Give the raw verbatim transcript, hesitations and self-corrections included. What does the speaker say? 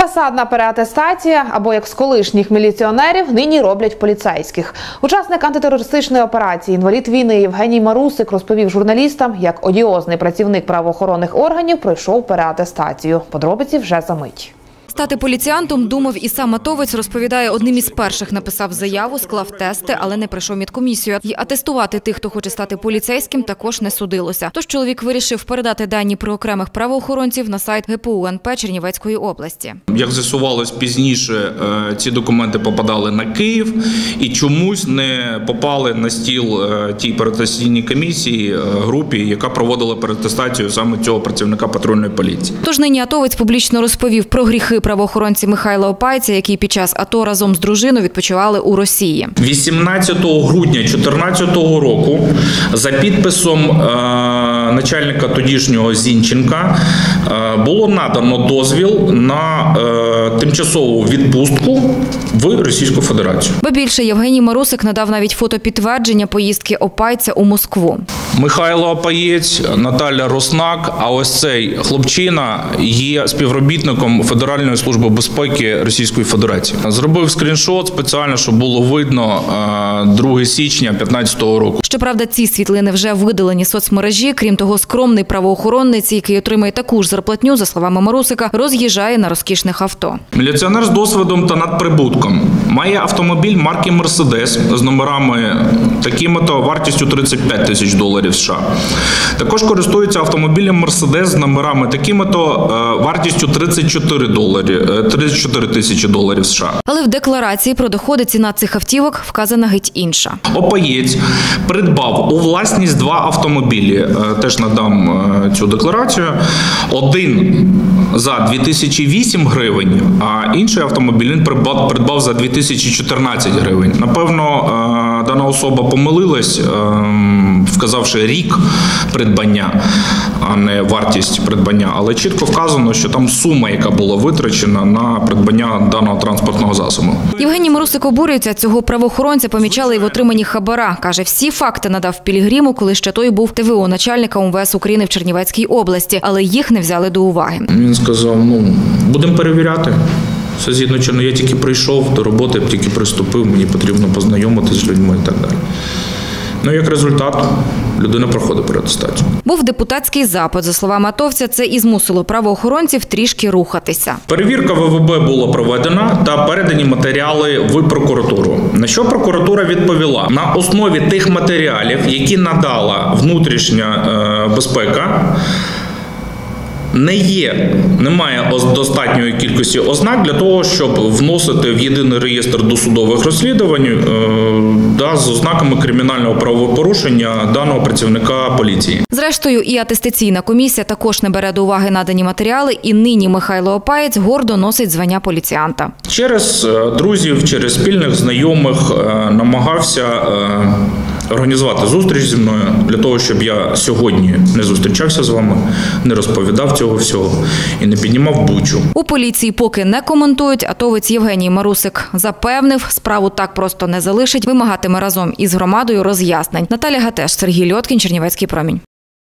Фасадна переатестація, або як з колишніх міліціонерів, нині роблять поліцейських. Учасник антитерористичної операції, інвалід війни Євгеній Марусик розповів журналістам, як одіозний працівник правоохоронних органів пройшов переатестацію. Подробиці вже за мить. Стати поліціянтом думав і сам атовець, розповідає, одним із перших написав заяву, склав тести, але не пройшов медкомісію. І атестувати тих, хто хоче стати поліцейським, також не судилося. Тож чоловік вирішив передати дані про окремих правоохоронців на сайт ге пе у ен пе Чернівецької області. Як з'ясувалось пізніше, ці документи попадали на Київ і чомусь не попали на стіл тій переатестаційній комісії, групі, яка проводила переатестацію саме цього працівника патрульної поліції. Тож нині атовець публічно розповів про гріхи правоохоронці Михайла Опайця, які під час АТО разом з дружиною відпочивали у Росії. вісімнадцятого грудня дві тисячі чотирнадцятого року за підписом е, начальника тодішнього Зінченка е, було надано дозвіл на е, тимчасову відпустку в Російську Федерацію. Ба більше, Євгеній Марусик надав навіть фотопідтвердження поїздки Опайця у Москву. Михайло Опаєць, Наталя Роснак, а ось цей хлопчина є співробітником Федеральної служби безпеки Російської Федерації. Зробив скріншот спеціально, щоб було видно другого січня дві тисячі п'ятнадцятого року. Щоправда, ці світлини вже видалені соцмережі. Крім того, скромний правоохоронець, який отримує таку ж зарплатню, за словами Марусика, роз'їжджає на розкішних авто. Міліціонер з досвідом та надприбутком. Має автомобіль марки «Мерседес» з номерами такими-то вартістю тридцять п'ять тисяч доларів США. Також користується автомобілем «Мерседес» з номерами такими-то вартістю тридцять чотири долари, тридцять чотири тисячі доларів США. Але в декларації про доходи ціна цих автівок вказана геть інша. Опаєць придбав у власність два автомобілі. Теж надам цю декларацію. Один за дві тисячі вісім гривень, а інший автомобіль він придбав за дві тисячі чотирнадцять гривень. Напевно, дана особа помилилась, вказавши рік придбання, а не вартість придбання. Але чітко вказано, що там сума, яка була витрачена на придбання даного транспортного засобу. Євгеній Марусик обурюється. Цього правоохоронця помічали і в отриманні хабара. Каже, всі факти надав Пілігриму, коли ще той був те ве о начальника ем ве ес України в Чернівецькій області, але їх не взяли до уваги. Він сказав, ну, будемо перевіряти. Все згідно чинно, я тільки прийшов до роботи, я тільки приступив, мені потрібно познайомитися з людьми і так далі. Ну, як результат, людина проходить переатестацію. Був депутатський запит. За словами атовця, це і змусило правоохоронців трішки рухатися. Перевірка ве ве бе була проведена та передані матеріали в прокуратуру. На що прокуратура відповіла? На основі тих матеріалів, які надала внутрішня е, безпека, не є, немає достатньої кількості ознак для того, щоб вносити в єдиний реєстр досудових розслідувань е, да, з ознаками кримінального правопорушення даного працівника поліції. Зрештою, і атестаційна комісія також не бере до уваги надані матеріали, і нині Михайло Опаєць гордо носить звання поліціянта. Через друзів, через спільних знайомих е, намагався е, організувати зустріч зі мною для того, щоб я сьогодні не зустрічався з вами, не розповідав цього всього і не піднімав бучу. У поліції поки не коментують. Атовець Євгеній Марусик запевнив, справу так просто не залишить, вимагатиме разом із громадою роз'яснень. Наталя Гатеш, Сергій Льоткін, Чернівецький промінь.